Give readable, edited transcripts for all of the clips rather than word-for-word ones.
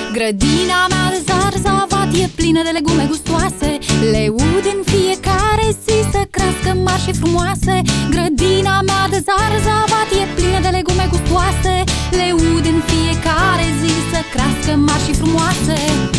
Grădina mea de zarzavat e plină de legume gustoase. Le ud în fiecare zi să crească mari și frumoase. Grădina mea de zarzavat e plină de legume gustoase. Le ud în fiecare zi să crească mari și frumoase.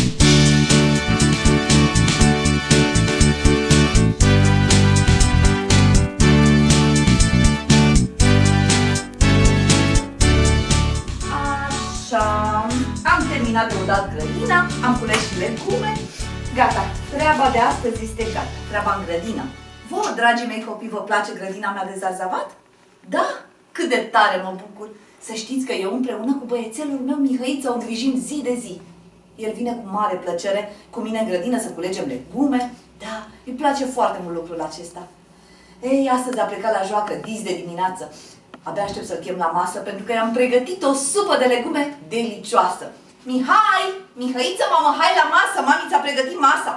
Am terminat de udat grădina, am cules și legume. Gata, treaba de astăzi este gata, treaba în grădină. Vouă, dragii mei copii, vă place grădina mea de zarzavat? Da? Cât de tare mă bucur! Să știți că eu împreună cu băiețelul meu Mihăiță o îngrijim zi de zi. El vine cu mare plăcere cu mine în grădină să culegem legume. Da, îi place foarte mult lucrul acesta. Ei, astăzi a plecat la joacă dis de dimineață. Abia aștept să-l chem la masă pentru că i-am pregătit o supă de legume delicioasă. Mihai! Mihăiță, mamă, hai la masă! Mami ți-a pregătit masa!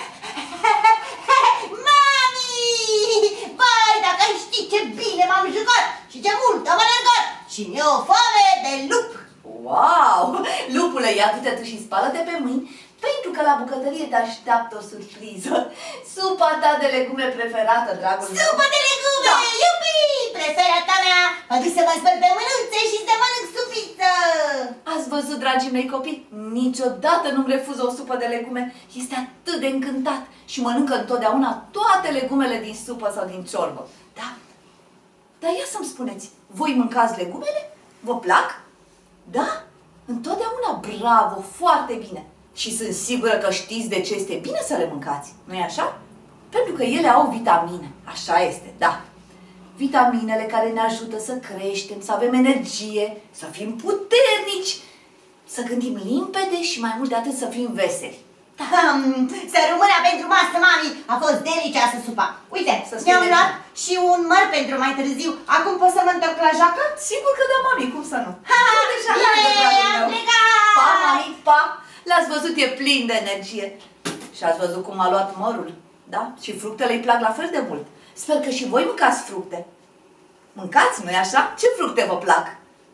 Mami! Vai, dacă ai ști ce bine m-am jucat și ce mult am alergat și mi-e o foame de lup! Wow! Lupule, ia du-te tu și spală-te pe mâini pentru că la bucătărie te așteaptă o surpriză. Supa ta de legume preferată, dragul meu. Supă de legume! Da. Iubi! Preferata mea! Mă duc să mă spăl pe mânuțe și să mănânc supiță! Ați văzut, dragii mei copii? Niciodată nu-mi refuză o supă de legume. Este atât de încântat și mănâncă întotdeauna toate legumele din supă sau din ciorbă. Da? Dar ia să-mi spuneți, voi mâncați legumele? Vă plac? Da? Întotdeauna, bravo, foarte bine. Și sunt sigură că știți de ce este bine să le mâncați, nu-i așa? Pentru că ele au vitamine, așa este, da. Vitaminele care ne ajută să creștem, să avem energie, să fim puternici, să gândim limpede și mai mult de atât să fim veseli. Să rămână pentru masă, mami! A fost delicioasă supa! Uite, mi-am luat și un măr pentru mai târziu. Acum pot să mă întorc la joacă? Sigur că da, mami, cum să nu? Bine, am plecat! Pa, mami, pa! L-ați văzut, e plin de energie. Și ați văzut cum a luat mărul, da? Și fructele îi plac la fel de mult. Sper că și voi mâncați fructe. Mâncați, nu-i așa? Ce fructe vă plac?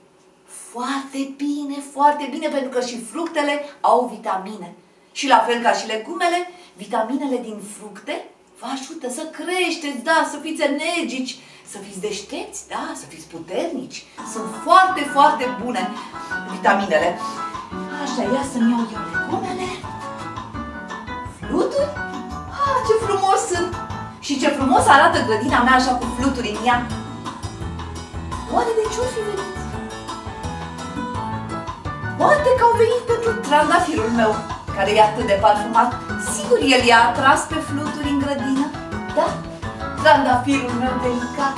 Foarte bine, pentru că și fructele au vitamine. Și la fel ca și legumele, vitaminele din fructe vă ajută să creșteți, da, să fiți energici, să fiți deștepți, da, să fiți puternici. Sunt foarte bune vitaminele. Așa, ia să-mi iau eu legumele. Fluturi? Ah, ce frumos sunt! Și ce frumos arată grădina mea așa cu fluturi în ea. Oare de ce-o fi venit? Poate că au venit pentru trandafirul meu, care e atât de parfumat. Sigur, el i-a atras pe fluturi în grădină. Da? Trandafirul meu delicat.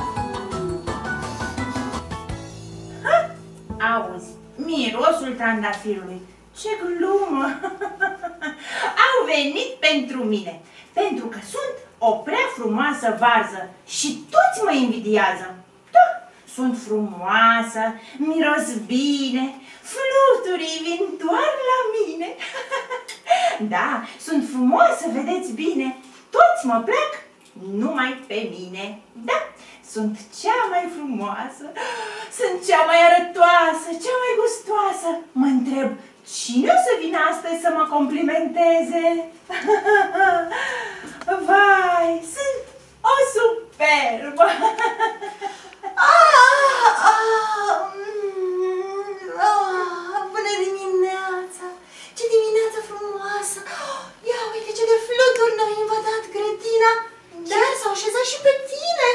Auzi, mirosul trandafirului. Ce glumă! Au venit pentru mine, pentru că sunt o prea frumoasă varză și toți mă invidiază. Da, sunt frumoasă, miros bine, fluturii vin doar la mine. Da, sunt frumoasă, vedeți bine, toți mă plac, numai pe mine. Da, sunt cea mai frumoasă, sunt cea mai arătoasă, cea mai gustoasă. Mă întreb, cine o să vină astăzi să mă complimenteze? Vai, sunt o superbă! Bună dimineața! Ce dimineață frumoasă! Ia uite ce de fluturi ne-au invadat grădina! Chiar s-au așezat și pe tine!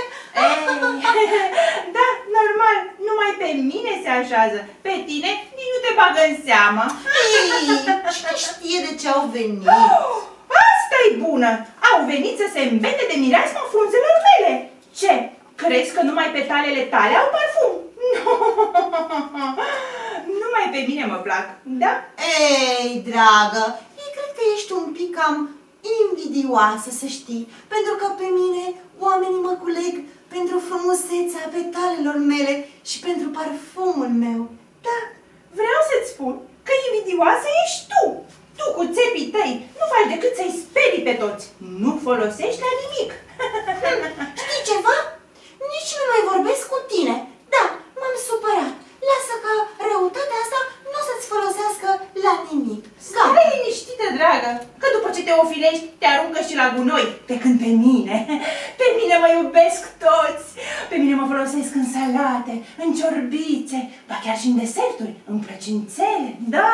Da, normal, numai pe mine se așează. Pe tine nici nu te bagă în seamă. Cine știe de ce au venit? Asta-i bună! Au venit să se îmbete de mireasma frunzelor mele. Ce? Crezi că numai petalele tale au parfum? Nu! Numai pe mine mă plac, da? Ei, dragă, eu cred că ești un pic cam invidioasă, să știi, pentru că pe mine oamenii mă culeg pentru frumusețea petalelor mele și pentru parfumul meu. Da, vreau să-ți spun că invidioasă ești tu. Tu cu țepii tăi nu faci decât să-i sperii pe toți. Nu folosești la nimic. Știi ceva? Nici nu mai vorbesc cu tine. Da, m-am supărat. Lasă că răutatea asta nu o să-ți folosească la nimic. dragă, că după ce te ofilești, te aruncă și la gunoi. Pe când pe mine mă iubesc toți. Pe mine mă folosesc în salate, în ciorbițe, ba chiar și în deserturi, în plăcințele, da.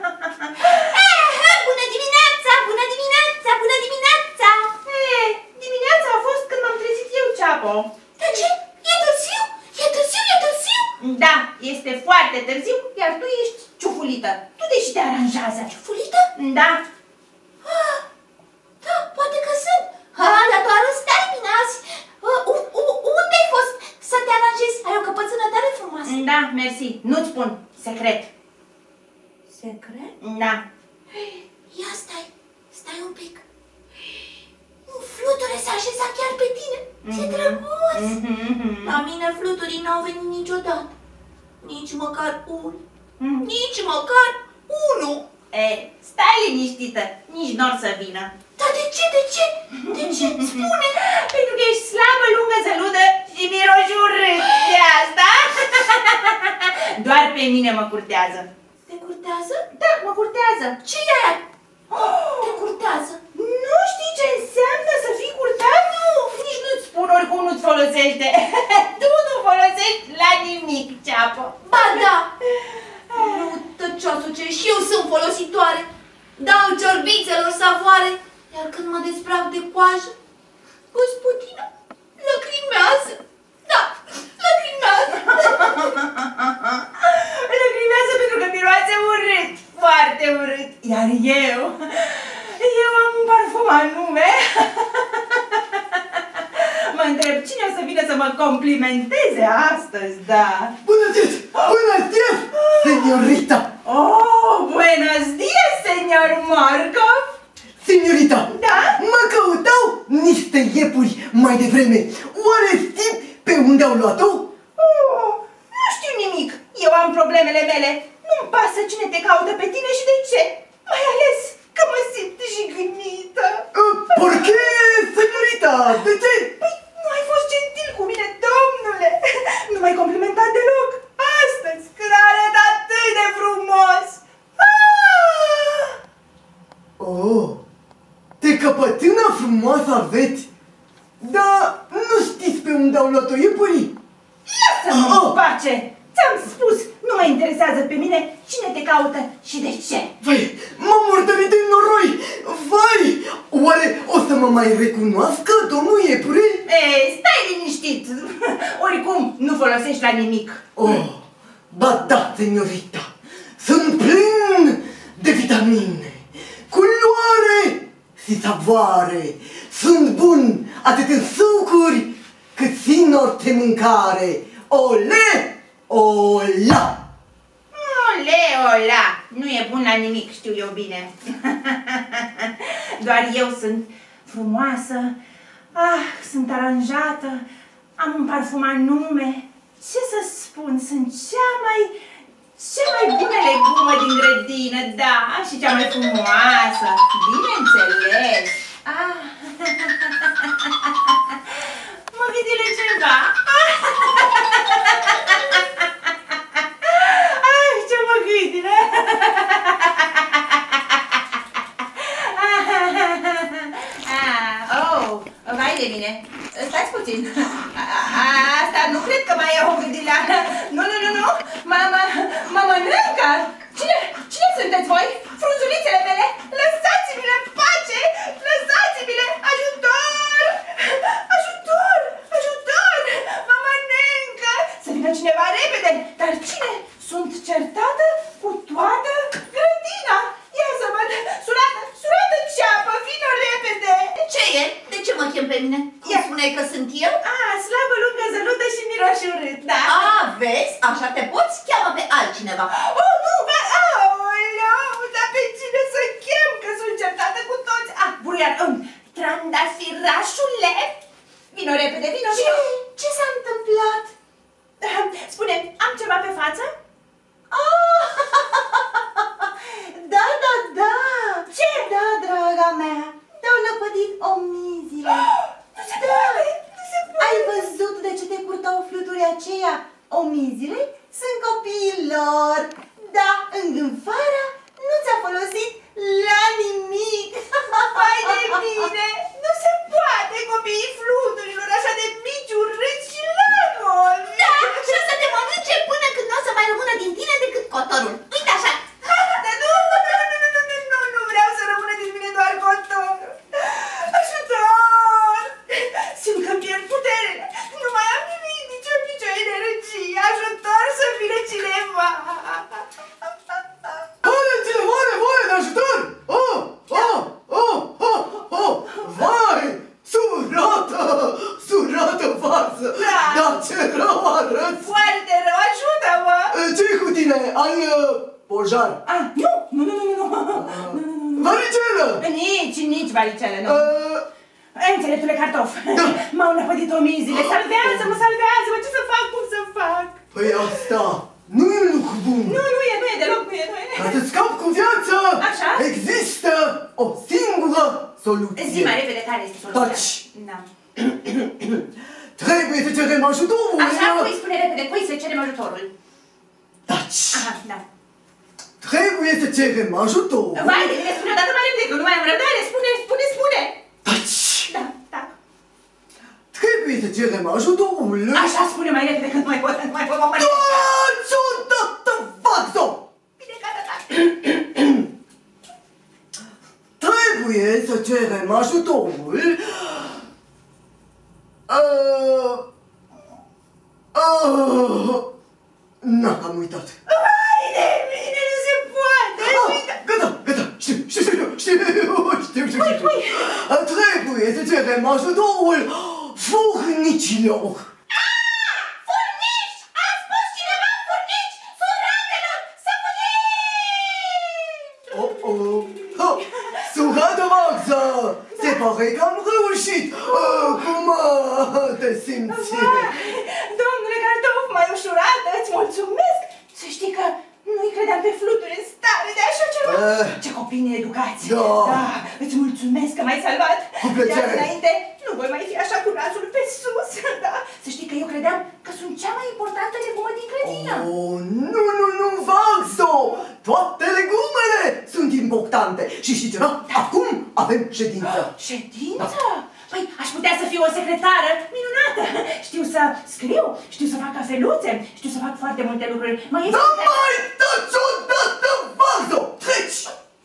Bună dimineața! Bună dimineața! Bună dimineața! Dimineața a fost când m-am trezit eu, Ceapo. De ce? E târziu? E târziu? E târziu? Da, este foarte târziu, iar tu ești ciufulită. Tu de ce te aranjează? Ciufulită? Da. Da, poate că sunt. Dar tu stai bine azi. Unde ai fost să te aranjezi? Ai o căpățână tare frumoasă. Da, mersi. Nu-ți spun. Secret. Secret? Da. Ia stai un pic. Un fluture s-a așezat chiar pe tine. Ce drăguț! La mine fluturii n-au venit niciodată. Nici măcar unul. Nici măcar unul. Stai liniștită. Nici n-or să vină. Dar de ce? De ce? De ce? Spune! Pentru că ești slabă, lungă, zăludă și miroși urât. De asta? Doar pe mine mă curtează. Te curtează? Da, mă curtează. Ce e aia? Te curtează. Nu știi ce înseamnă să fii curtat? Nu, nici nu-ți spun, oricum nu-ți folosește. Tu nu folosești la nimic, Ceapă. Ba da! Nu, tăcioasă, ce și eu sunt folositoare. Dau ciorbițelor savoare, iar când mă desbrac de coajă, gospodina lăcrimează. Da, lăcrimează. Lăcrimează pentru că miroase urât, foarte urât. Iar eu am un parfum anume. Mă întreb cine o să vină să mă complimenteze astăzi, da. Bună ziua! Bună ziua, señorita! Oh, buenos dias, señor Markov! Señorita, da? Mă căutau niște iepuri mai devreme. Oare știi pe unde au luat-o? Oh, nu știu nimic. Eu am problemele mele. Nu-mi pasă cine te caută pe tine și de ce. Mai ales că mă simt jignită. Por qué, señorita? De ce? Păi, nu ai fost gentil cu mine, domnule. Nu m-ai complimentat deloc. Astăzi, când arăt atât de frumos. Oh, de căpătână frumoasă aveți? Dar nu știți pe unde au luat-o iepurii? Lasă-mă în pace! Ți-am spus, nu mă interesează pe mine cine te caută și de ce. Vai, m-am murdărit de noroi! Vai, oare o să mă mai recunoască, domnul iepure? Stai liniștit! Oricum, nu folosești la nimic. Oh, ba da, señorita, sunt plin de vitamine, culoare și savoare. Sunt bun atât în sucuri cât și în orice mâncare. Ole! Ola! Ola! Nu e bun la nimic, știu eu bine. Doar eu sunt frumoasă, sunt aranjată, am un parfum anume. Ce să spun, sunt cea mai bună legumă din grădină, da, și cea mai frumoasă, bineînțeles. Mă gândile ceva. Ce mă gândile. Vai de mine. Stați puțin. Asta nu cred că mai e o gândire. Nu. Mă mănâncă. Cine sunteți voi? Frunzulițele mele? Lăsați-mi-le în pace! Lăsați-mi-le! Ajutor! Ajutor! Ajutor! Mă mănâncă! Să vină cineva repede! Dar cine? Sunt certată cu toată grădina! Ia să văd! Surată Ceapă! Vină repede! Ce e? De ce mă chem pe mine? Cum spuneai că sunt eu? Slabă, lungă, zălută și miroși urât, da? Vezi? Așa te poți? Cheamă pe altcineva. Oh, nu! Dar pe cine să chem? Că sunt certată cu toți! Buruian, trandafirașule! Vino repede, vino! Ce s-a întâmplat? Spune, am ceva pe față? Da. Ce? Da, draga mea. Te-au năpădit omizile. Nu se poate! Ai văzut de ce te curtau fluturii aceia? Omizile sunt copiilor. Da, îngânfarea nu ți-a folosit la nimic. Alețile, are voie de ajutor! Vai! Surată varză! Dar ce rău arăți! Foarte rău, ajută-mă! Ce-i cu tine? Ai pojar? Nu. Varicelă! Nici varicelă, nu. Înțeleptule cartof, m-au năpădit omizile, salvează-mă, ce să fac, cum să fac? Păi asta nu e lucru bun. Nu e deloc, nu e. Ca să scapi cu viață, Așa? există o singură soluție. Zi mai repede care este soluția. Taci! Da. Trebuie să cerem ajutorul. Așa, spune repede, cui să cerem ajutorul? Taci! Aha, da. Trebuie să cerem ajutorul. Vai, de bine, spune o dată mai repede, că nu mai am răbdare, spune! Taci! Da. Trebuie să cerem ajutorul. Așa, spune mai repede, că nu mai pot, Taci odată, varză! Bine, gata. Trebuie să cerem ajutorul. N-am uitat. Vai de mine, nu se poate! Gata! Știu. Trebuie să cerem ajutorul furnicilor. Furnici! A spus cineva furnici! Suratelor! Să fugiți! Surată varză! Se pare că am reușit! Cum te simți? Domnule cartof, mai ușurată, îți mulțumesc! Să știi că nu-i credeam pe fluturi în stare de așa ceva. Ce copii needucați! Da, îți mulțumesc că m-ai salvat! Cu plăcere! De înainte nu voi mai fi așa cu nasul pe sus, da? Să știi că eu credeam că sunt cea mai importantă legumă din grădină. Nu, varză! Toate legumele sunt importante! Și știi ceva? Acum avem ședință! Ședință? Păi, aș putea să fiu o secretară minunată! Știu să scriu, știu să fac cafeluțe, știu să fac foarte multe lucruri. Mai dați odată, varză! Treci!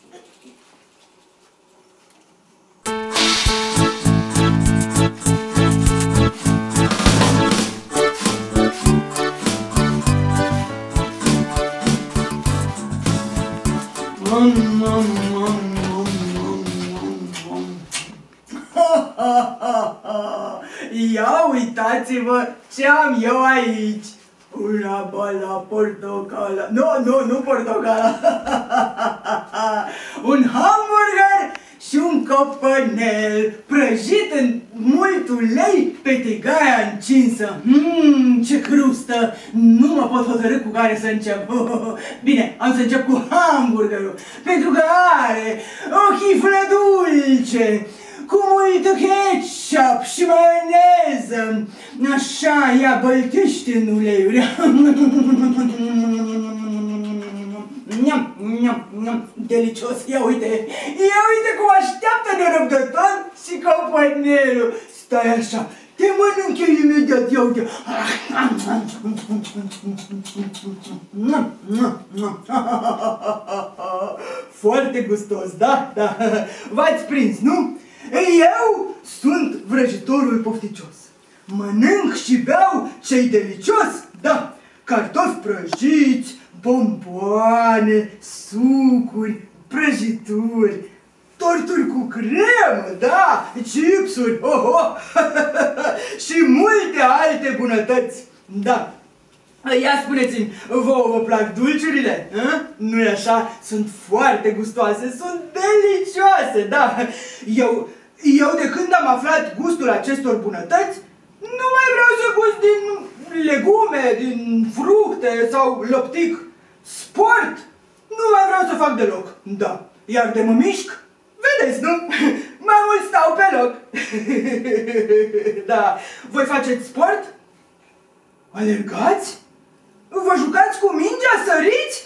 Ia uitați-vă ce am eu aici! Una bala portocala... Nu portocala! Un hamburger și un copănel prăjit în mult ulei pe tigaia încinsă. Ce crustă! Nu mă pot hotărî cu care să încep. Bine, am să încep cu hamburgerul, pentru că are o chiflă dulce, cu multă ketchup și maioneză. Așa, ea băltește în uleiuri. Delicios, ia uite cum așteaptă nerăbdător și copănelul. Stai așa, te mănânc eu imediat, ia uite. Foarte gustos, da? V-ați prins, nu? Eu sunt vrăjitorul pofticios. Mănânc și beau ce-i delicios, da? Cartofi prăjiți, bomboane, sucuri, prăjituri, torturi cu cremă, da? Chipsuri, și multe alte bunătăți, da. Ia spuneți-mi, vouă vă plac dulciurile? Nu-i așa? Sunt foarte gustoase, sunt delicioase, da. Eu de când am aflat gustul acestor bunătăți, nu mai vreau să gust din legume, din fructe sau lăptic. Sport nu mai vreau să fac deloc, da. Iar de mă mișc, vedeți, nu? Mai mult stau pe loc. Da. Voi faceți sport? Alergați? Vă jucați cu mingea, săriți?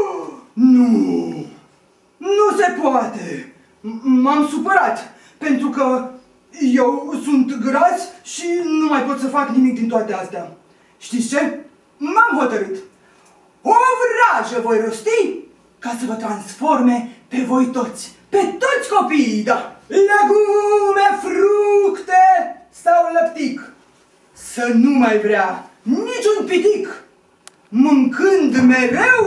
Nu se poate. M-am supărat, pentru că eu sunt gras și nu mai pot să fac nimic din toate astea. Știți ce? M-am hotărât. O vrajă voi rosti ca să vă transforme pe voi toți. Pe toți copiii, da. Legume, fructe sau lăptic. Să nu mai vrea niciun pitic. Mâncând mereu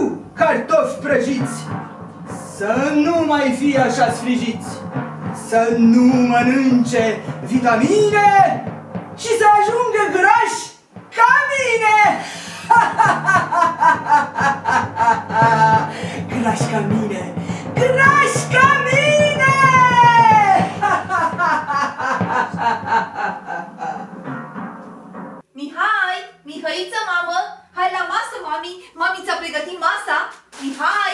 sfrijiți, să nu mai fie așa sfrijiți, să nu mănânce vitamine și să ajungă grași ca mine! Grași ca mine! Grași ca mine! Mihai! Mihăiță, mamă! Hai la masă, mami! Mami ți-a pregătit masa! Mihai!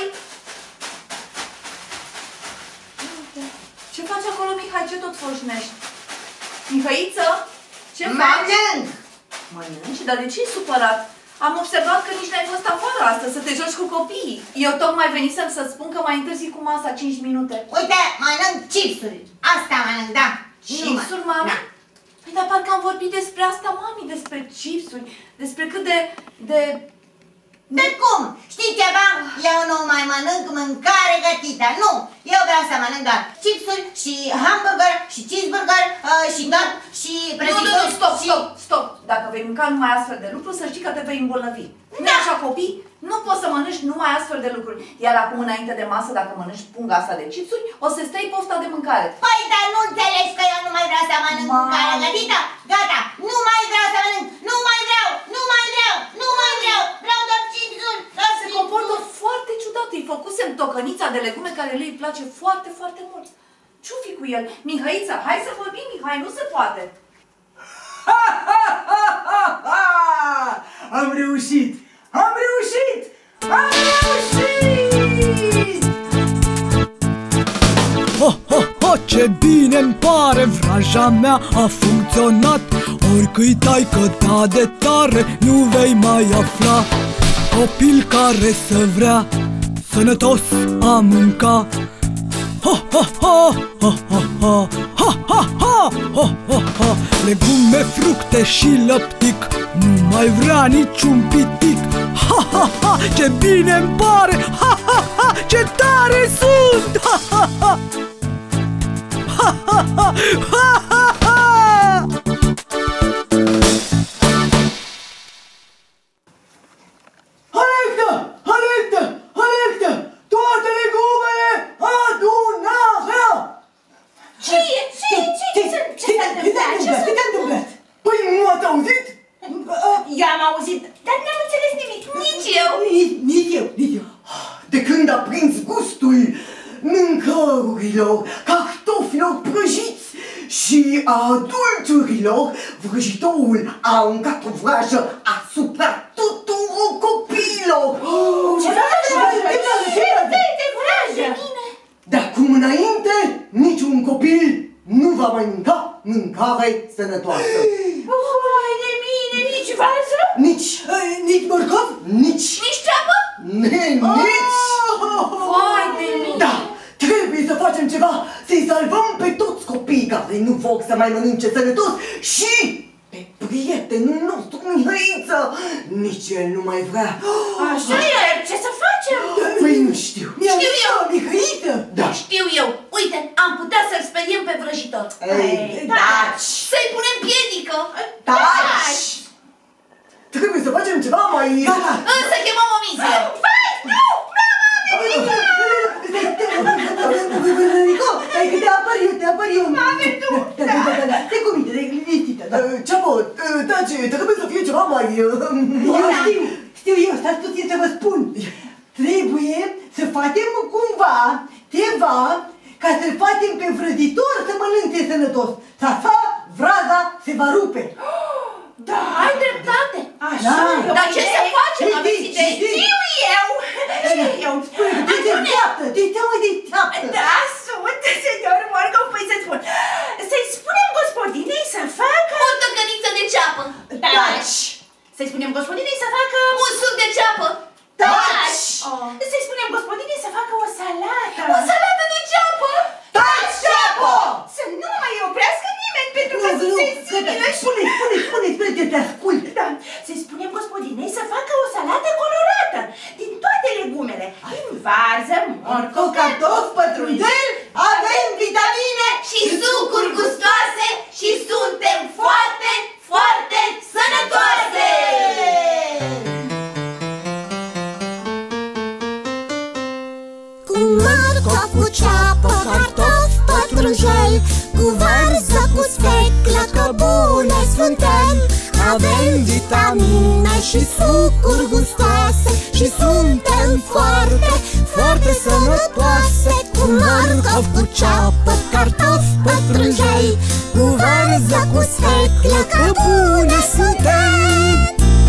Ce faci acolo, Mihai? Ce tot foșnești? Mihăiță? Ce faci? Mănânc! Mănânci? Dar de ce e supărat? Am observat că nici n-ai fost afară astăzi să te joci cu copiii. Eu tocmai venisem să-ți spun că mai întârzi cu masa 5 minute. Uite, mănânc chipsuri. Asta mănânc, da. Chipsuri, mami? Da. Păi dar parcă am vorbit despre asta, mami, despre chipsuri, despre cât de... De cum? Știi ceva? Eu nu mai mănânc mâncare gătită, nu! Eu vreau să mănânc doar chipsuri și hamburger și cheeseburger și tot și prăjituri. Nu, stop! Dacă vei mânca numai astfel de lucruri, să știi că te vei îmbolnăvi. Nu e așa, copii? Nu poți să mănânci numai astfel de lucruri. Iar acum, înainte de masă, dacă mănânci punga asta de chipsuri, o să stai pofta de mâncare. Păi, dar nu înțelegi că eu nu mai vreau să mănânc mâncare gătită? Gata! Nu mai vreau să mănânc! Nu mai vreau! Nu mai vreau! Nu mai vreau! Vreau doar chipsuri! Se comportă foarte ciudat. Îi făcusem tocănița de legume care lui îi place foarte, foarte mult. Ce-o fi cu el? Mihăița, hai să vorbim, Mihai, nu se poate. Am reușit! Am reușit! Am reușit! Ho, ho, ho, ce bine-mi pare, vraja mea a funcționat. Oricâi taică ta de tare, nu vei mai afla. Copil care să vrea sănătos a mânca. Ha, ha, ha, ha, ha, ha, ha, ha, ha, ha, ha, ha. Legume, fructe și lăptic, nu mai vrea niciun pitic. Ha, ha, ha, ce bine-mi pare, ha, ha, ha, ce tare sunt. Ha, ha, ha. Ha, ha, ha, ha, ha, ha. Alertă! Alertă! Alertă! Toate legumele adunarea! Ce s-a întâmplat? Ce s-a întâmplat? Păi nu ați auzit? Eu am auzit, dar n-am înțeles nimic. Nici eu. Nici eu. De când a prins gustul mâncărurilor, cartofilor prăjiți și a dulciurilor, vrăjitorul a aruncat o vrajă asupra tuturor copiilor. Ce vrajă? De acum înainte, niciun copil nu va mai mânca mâncare sănătoasă. Vai de mine, nici varză? Nici morcov? Nici ceapă? Nici! Vai de mine! Da! Trebuie să facem ceva, să-i salvăm pe toți copiii care nu vor să mai mănânce sănătos și pe prietenul nostru Mihăiță. Nici el nu mai vrea. Așa e, ce să facem? Păi nu știu. Știu eu! Mihăiță? Da. Știu eu! Uite, am putea să-l speriem pe vrăjitor. Taci! Să-i punem piedică! Taci! Trebuie să facem ceva mai... Să chemăm o mizie! Vai, nu! Hai că te apăr eu. Mame, tu! Da, te cuvinte, liniștită, da. Ceapă, taci, trebuie să fie ceva mai... Știu eu, stați puțin să vă spun. Trebuie să facem cumva ceva ca să-l facem pe vrăjitor să mănânce sănătos. Și așa vraza se va rupe. Da, ai dreptate. Așa. Dar ce să facem? Aveți idei? Știu eu. Te mai deșteaptă. Da, sunt, senior Morcov, păi să-ți spun. Să-i spunem gospodinei să facă... O tăcăniță de ceapă! Taci! Să-i spunem gospodinei să facă... Un suc de ceapă! Taci! Să-i spunem gospodinei să facă o salată. O salată de ceapă! Taci, ceapă! Să nu mai oprească nimeni, pentru că sunt sensibilă și... Spune, te ascult. Da, să-i spunem gospodinei să facă o salată colorată, din toate legumele. Din varză, morcov, Cartofi, pătrunjel, avem vitamine Și sucuri gustoase și suntem foarte, foarte sănătoase! bune suntem. Avem vitamine și sucuri gustoase și suntem foarte, foarte sănătoase. Cu morcov, cu ceapă, cartofi, pătrunjel, cu varză, cu sfeclă, că bune suntem.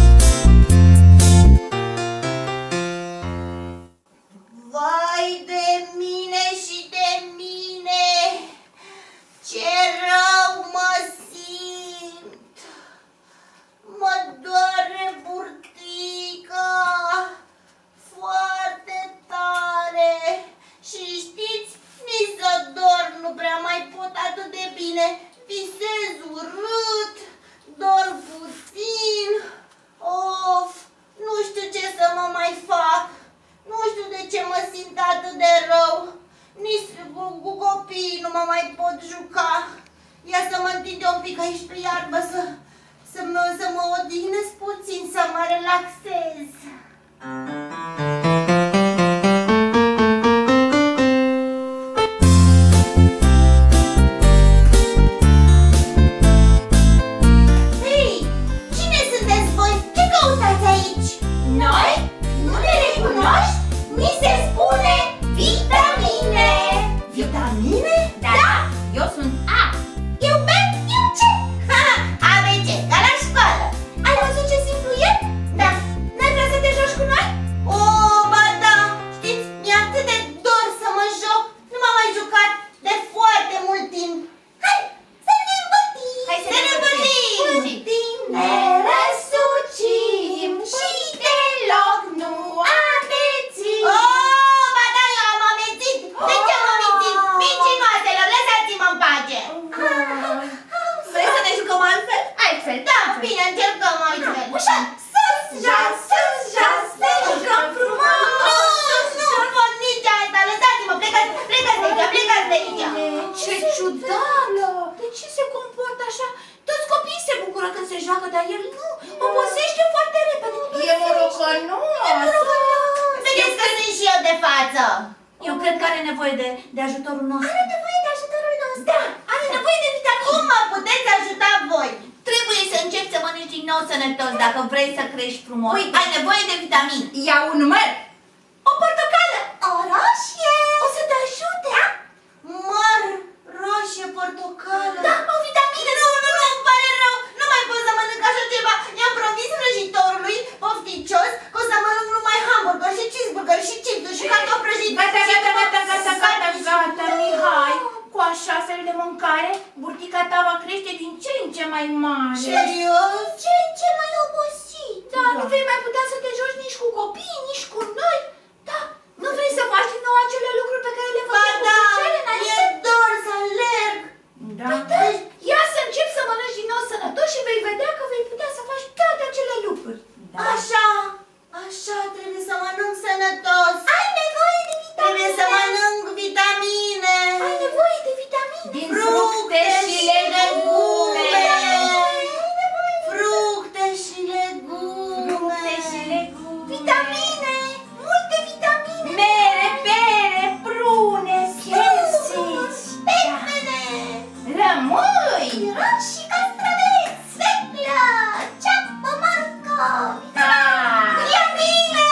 Vai de mine și de mine, ce rău mă simt! Mă doare burtica foarte tare și știți, nici să dorm nu prea mai pot atât de bine. Visez urât, dorm puțin, of, nu știu ce să mă mai fac. Nu știu de ce mă simt atât de rău. Nici cu copiii nu mă mai pot juca. Ia să mă întind un pic aici pe iarbă, să mă odihnesc puțin, să mă relaxez. Hei, cine sunteți voi? Ce căutați aici? Noi? Nu ne recunoști? Mi se spune vitamine! Vitamine? Da! Eu sunt A. Eu B. Eu C. ABC, ca la școală. Ai văzut ce simplu e? Da. N-ai vrea să te joci cu noi? O, ba da! Știți, mi-e atât de dor să mă joc. Nu m-am mai jucat de foarte mult timp. Hai, să ne învățim! Hai să ne învățim! Ne răsucim și deloc nu amețim. Oh, ba da, eu am amețit. De ce m-am amețit? Mincinoaselor, lăsați-mă în pace. Vrei să ne jucăm altfel? Altfel, da, bine, încercăm altfel. Ușor, sus, jos, ne jucăm frumos. Nu pot nici asta, lăsați-mă, plecați de aici. Ce ciudat! De ce se comportă așa? Toți copiii se bucură când se joacă, dar el nu. Obosește foarte repede. E morocănos. Vedeți că sunt și eu de față. Eu cred că are nevoie de ajutorul nostru. Are nevoie de ajutorul nostru. Da, are nevoie de vitamine. Cum mă puteți ajuta voi? Trebuie să începi să mănânci din nou sănătos dacă vrei să crești frumos. Uite. Ai nevoie de vitamine. Ia un măr. O portocală. O roșie. O să te ajute. Da? Măr, roșie, portocală. Da, o vitamină. Nu, îmi pare rău. Nu mai pot să mănânc așa ceva. I-am promis vrăjitorului pofticios că o să mănânc numai hamburger și cheeseburger și chipsuri și cartofi prăjiți. Gata, Mihai. Cu așa fel de mâncare, burtica ta va crește din ce în ce mai mare. Serios? Ce mai obosit? Da, nu vei mai putea să te joci nici cu copiii, nici cu noi. Da, nu vrei să faci din nou acele lucruri pe care le făceai cu picioarele înainte? Mi-e dor să alerg. Da. Ia să începi să mănânci din nou sănătos și vei vedea că vei putea să faci toate acele lucruri. Da. Așa, trebuie să mănânc sănătos. Ai nevoie de vitamine. Trebuie să mănânc vitamine. Ai nevoie de vitamine. Din fructe și legume. Fructe și legume. Vitamine, multe vitamine. Mere, pere, prune, chesii, Pepene. lămâi. Roși și castraveți. Sfeclă, ceapă, morcov. Vitamine.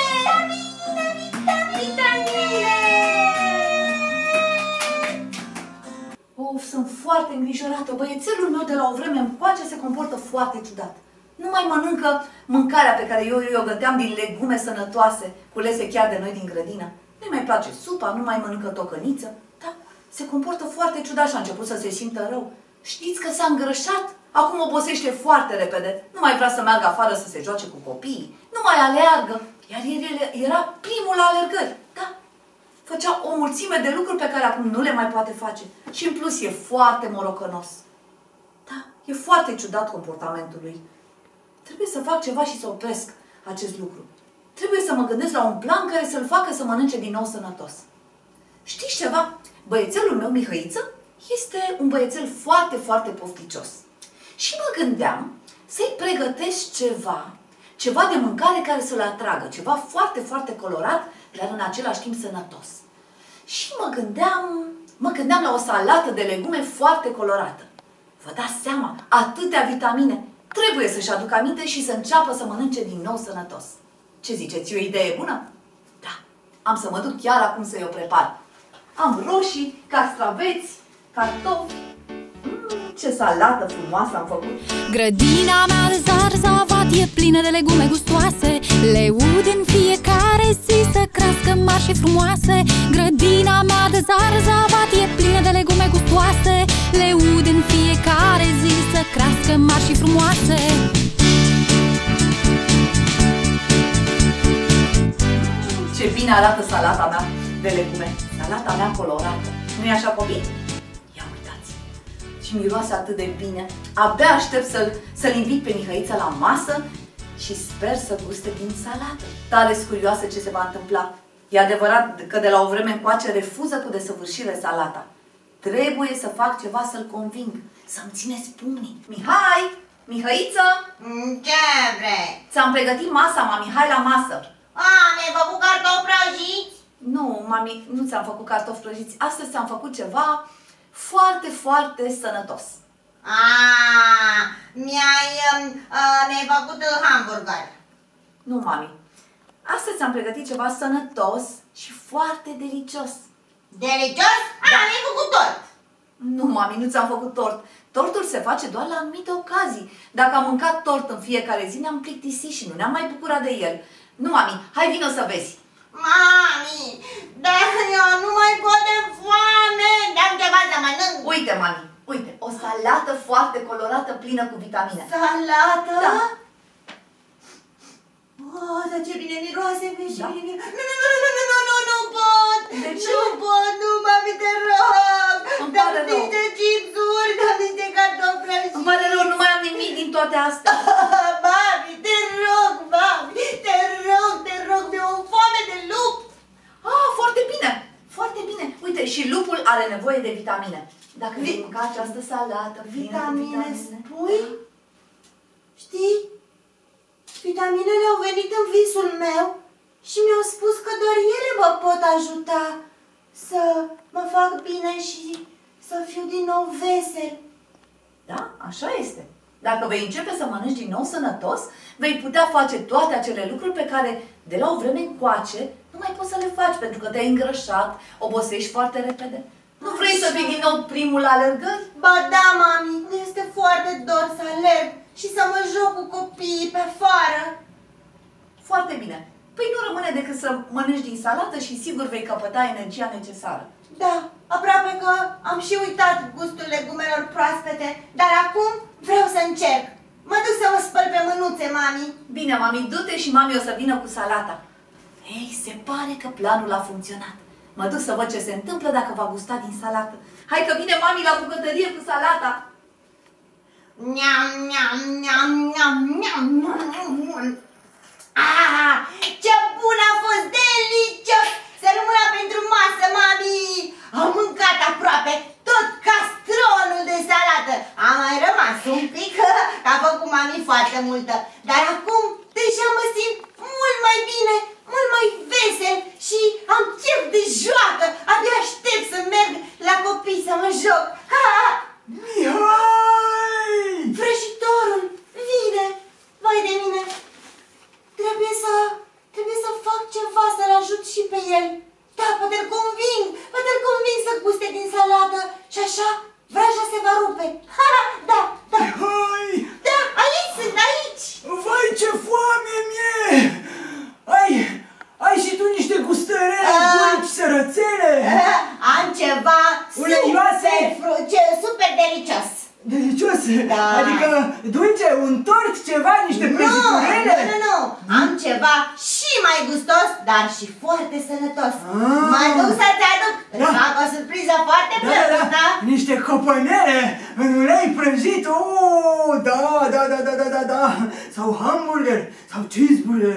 Of, sunt foarte îngrijorată. Băiețelul meu de la o vreme încoace se comportă foarte ciudat. Nu mai mănâncă mâncarea pe care eu o găteam din legume sănătoase, culese chiar de noi din grădină. Nu-i mai place supa, nu mai mănâncă tocăniță. Da, se comportă foarte ciudat și a început să se simtă rău. Știți că s-a îngrășat? Acum obosește foarte repede. Nu mai vrea să meargă afară să se joace cu copiii. Nu mai aleargă. Iar el era primul la alergări. Da. Făcea o mulțime de lucruri pe care acum nu le mai poate face. Și în plus e foarte morocănos. Da, e foarte ciudat comportamentul lui. Trebuie să fac ceva și să opresc acest lucru. Trebuie să mă gândesc la un plan care să-l facă să mănânce din nou sănătos. Știți ceva? Băiețelul meu, Mihăiță, este un băiețel foarte, foarte pofticios. Și mă gândeam să-i pregătesc ceva de mâncare care să-l atragă, ceva foarte, foarte colorat, dar în același timp sănătos. Și mă gândeam la o salată de legume foarte colorată. Vă dați seama, atâtea vitamine. Trebuie să-și aducă aminte și să înceapă să mănânce din nou sănătos. Ce ziceți, e o idee bună? Da, am să mă duc chiar acum să-i o prepar. Am roșii, castraveți, cartofi. Ce salată frumoasă am făcut! Grădina mea de zarzavat e plină de legume gustoase. Le ud în fiecare zi să crească mari și frumoase. Grădina mea de zarzavat e plină de legume gustoase. Le ud în fiecare zi să crească mari și frumoase. Ce bine arată salata mea de legume! Salata mea colorată! Nu-i așa, copii? Și miroase atât de bine. Abia aștept să-l invit pe Mihăiță la masă și sper să guste din salată. Tare-s curioasă ce se va întâmpla. E adevărat că de la o vreme încoace refuză cu desăvârșire salata. Trebuie să fac ceva să-l conving, să-mi țineți pumnii. Mihai! Mihăiță! Ce vrei? Ți-am pregătit masa, mami, hai la masă! Mi-ai făcut cartofi prăjiți? Nu, mami, nu ți-am făcut cartofi prăjiți. Astăzi ți-am făcut ceva foarte, foarte sănătos. Mi-ai făcut hamburger. Nu, mami. Astăzi ți-am pregătit ceva sănătos și foarte delicios. Delicios? Da. Mi-ai făcut tort. Nu, mami, nu ți-am făcut tort. Tortul se face doar la anumite ocazii. Dacă am mâncat tort în fiecare zi, ne-am plictisit și nu ne-am mai bucurat de el. Nu, mami, hai vino să vezi. Mami, dar eu nu mai pot de foame. Dă-mi ceva să mănânc. Uite, mami, uite, o salată foarte colorată, plină cu vitamine. Salată? Da. Oh, dar ce bine miroase, vezi, Da. ce bine miroase. Nu pot. De ce? Nu pot, nu, mami, te rog. Îmi pare Dă-mi rău. niște chipsuri, dă-mi niște cartofi prăjiți. Îmi pare rău, nu mai am nimic din toate astea. Mami, te rog, mi-e o foame de lup. Ah, foarte bine, foarte bine. Uite, și lupul are nevoie de vitamine. Dacă vei mânca această salată plină cu Vitamine, spui? Știi? Vitaminele au venit în visul meu și mi-au spus că doar ele mă pot ajuta să mă fac bine și să fiu din nou vesel. Da, așa este. Dacă vei începe să mănânci din nou sănătos, vei putea face toate acele lucruri pe care de la o vreme încoace nu mai poți să le faci pentru că te-ai îngrășat, obosești foarte repede. Nu vrei să fii din nou primul la alergări? Ba da, mami, mi este foarte dor să alerg și să mă joc cu copiii pe afară. Foarte bine. Păi nu rămâne decât să mănânci din salată și sigur vei căpăta energia necesară. Da, aproape că am și uitat gustul legumelor proaspete, dar acum vreau să încerc. Mă duc să mă spăl pe mânuțe, mami. Bine, mami, du-te și mami o să vină cu salata. Ei, se pare că planul a funcționat. Mă duc să văd ce se întâmplă dacă va gusta din salată. Hai că vine mami la bucătărie cu salata. Niam, niam, niam, niam, niam, niam. Ah, ce bun a fost, delicios! Să rămână pentru masă, mami! Am mâncat aproape tot castronul de salată. A mai rămas un pic, că a făcut mami foarte multă. Dar acum deja mă simt mult mai bine, mult mai vesel și am chef de joacă. Abia aștept să merg la copii să mă joc. Mihai! Vrăjitorul vine! Vai de mine! Trebuie să fac ceva să-l ajut și pe el. Da, poate-l conving să guste din salată și așa vraja se va rupe. Da. Mihai! Da, aici sunt, aici! Vai, ce foame mie! Ai și tu niște gustărele dulci, sărățele? Am ceva Uleioase? super delicios. Delicios? Da. Adică dulce, un tort, ceva, niște prăjiturele? Nu. Am ceva și mai gustos, dar și foarte sănătos. Mă duc să-ți aduc. Îți fac o surpriză foarte plăcută. Niște copănele în ulei prăjit. Oh, da. Sau hamburger, sau cheeseburger.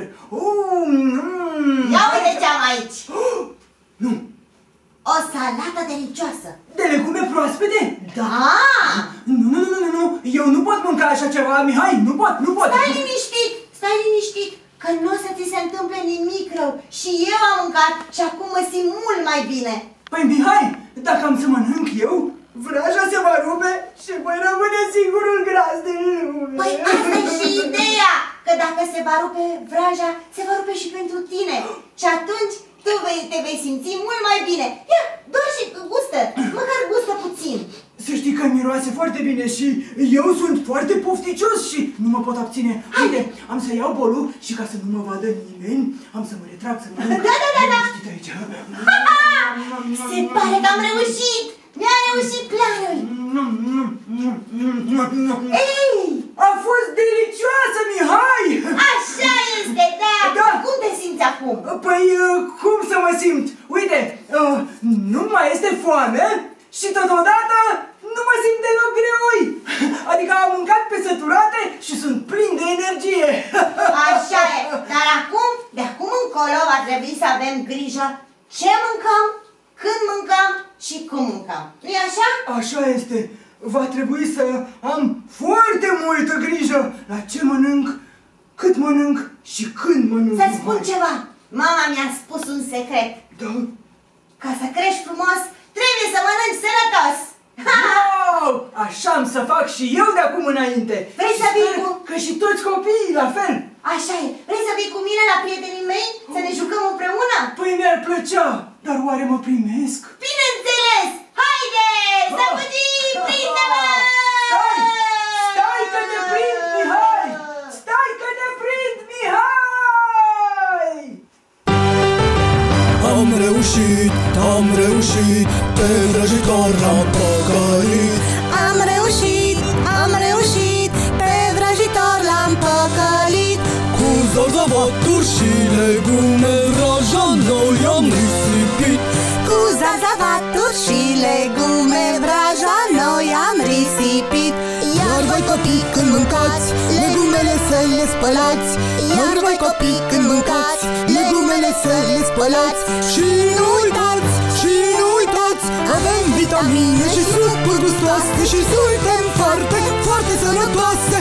Ia uite ce am aici. Nu. O salată delicioasă. De legume proaspete? Da! Nu, eu nu pot mânca așa ceva, Mihai, nu pot. Stai liniștit, că nu o să ți se întâmple nimic rău. Și eu am mâncat și acum mă simt mult mai bine. Păi, Mihai, dacă am să mănânc eu, vraja se va rupe și voi rămâne singurul gras din lume. Păi asta e și ideea, că dacă se va rupe vraja, se va rupe și pentru tine. Și atunci tu te vei simți mult mai bine. Ia, doar și gustă, măcar gustă puțin. Să știi că miroase foarte bine și eu sunt foarte pofticios și nu mă pot abține. Uite, am să iau bolul și ca să nu mă vadă nimeni, am să mă retrag să mănânc. Da. Aici. Se pare că am reușit! Mi-a reușit planul! Ei! A fost delicioasă, Mihai! Așa este, da! Cum te simți acum? Păi, cum să mă simt? Uite, nu mai este foame și totodată nu mă simt deloc greoi. Adică am mâncat pe săturate și sunt plin de energie. Așa e, dar acum, de acum încolo va trebui să avem grijă ce mâncăm, când mâncăm și cum mâncăm. Nu-i așa? Așa este. Va trebui să am foarte multă grijă la ce mănânc, cât mănânc și când mănânc. Să-ți spun ceva. Mama mi-a spus un secret. Da? Ca să crești frumos, trebuie să mănânci sănătos. Wow! Așa am să fac și eu de acum înainte. Vrei să vii cu... Că și toți copiii la fel. Așa e. Vrei să vii cu mine la prietenii mei? Să ne jucăm împreună? Păi mi-ar plăcea, dar oare mă primesc? Bineînțeles! Haide! Să fugim! Prinde-mă! Stai că te prind, Mihai! Stai că te prind, Mihai! Am reușit, pe vrăjitor l-am păcălit. Am reușit, pe vrăjitor l-am păcălit. Cu zarzavaturi și legume, vraja noi am risipit. Cu zarzavaturi și legume, vraja noi am risipit. Iar voi copii când mâncați, legumele să le spălați. Iar voi copii când mâncați, legumele să le spălați. Și nu uitați, avem vitamine și supuri gustoase și suntem foarte, foarte sănătoase.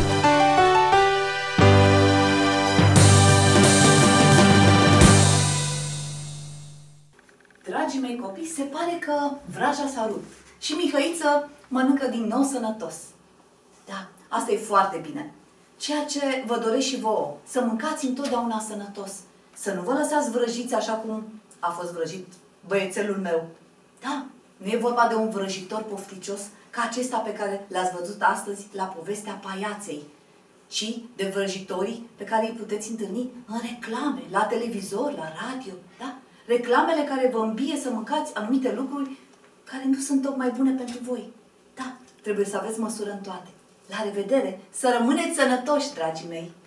Dragii mei copii, se pare că vraja s-a rupt și Mihăiță mănâncă din nou sănătos. Da, asta e foarte bine. Ceea ce vă doresc și vouă, să mâncați întotdeauna sănătos. Să nu vă lăsați vrăjiți așa cum a fost vrăjit băiețelul meu. Da, nu e vorba de un vrăjitor pofticios ca acesta pe care l-ați văzut astăzi la povestea paiaței, ci de vrăjitorii pe care îi puteți întâlni în reclame, la televizor, la radio, da? Reclamele care vă îmbie să mâncați anumite lucruri care nu sunt tocmai bune pentru voi. Da, trebuie să aveți măsură în toate. La revedere! Să rămâneți sănătoși, dragii mei!